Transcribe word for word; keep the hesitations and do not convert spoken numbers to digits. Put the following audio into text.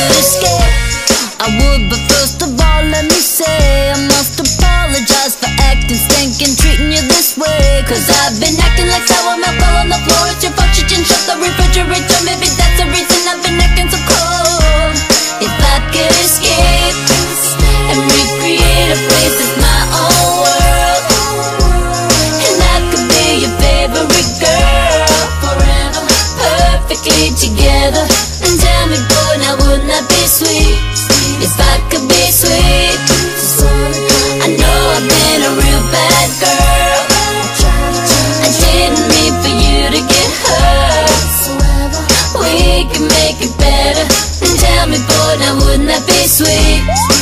could escape, I would, but first of all let me say I must apologize for acting stinking, treating you this way. Cause I've been acting like sour milk all on the floor. It's your fault you didn't shut the refrigerator. Maybe that's the reason I've been acting so cold. If I could escape and recreate a place that's my own world, and I could be your favorite girl forever, perfectly together. And tell me, boy, now wouldn't that be sweet? If I could be sweet. I know I've been a real bad girl. I didn't mean for you to get hurt. We can make it better. And tell me, boy, now wouldn't that be sweet?